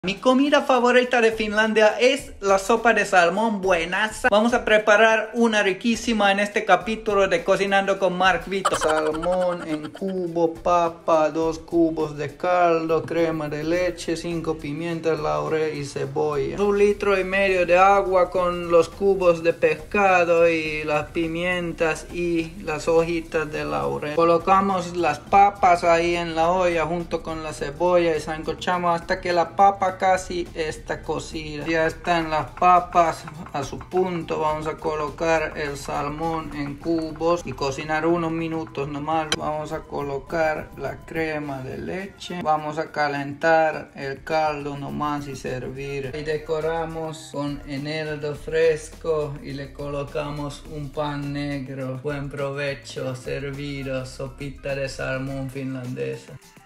Mi comida favorita de Finlandia es la sopa de salmón buenaza. Vamos a preparar una riquísima en este capítulo de Cocinando con Mark Vito. Salmón en cubo, papa, 2 cubos de caldo, crema de leche, 5 pimientas, laurel y cebolla. 1,5 litros de agua con los cubos de pescado y las pimientas y las hojitas de laurel. Colocamos las papas ahí en la olla junto con la cebolla y sancochamos hasta que la papa casi está cocida. Ya están las papas a su punto. Vamos a colocar el salmón en cubos y cocinar unos minutos nomás. Vamos a colocar la crema de leche. Vamos a calentar el caldo nomás y servir. Y decoramos con eneldo fresco y le colocamos un pan negro. Buen provecho, servido, sopita de salmón finlandesa.